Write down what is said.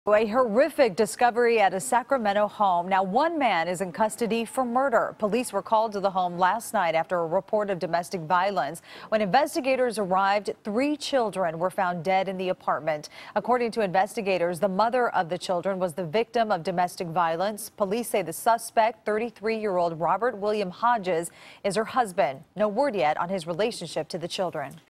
A horrific discovery at a Sacramento home. Now, one man is in custody for murder. Police were called to the home last night after a report of domestic violence. When investigators arrived, 3 children were found dead in the apartment. According to investigators, the mother of the children was the victim of domestic violence. Police say the suspect, 33-year-old Robert William Hodges, is her husband. No word yet on his relationship to the children.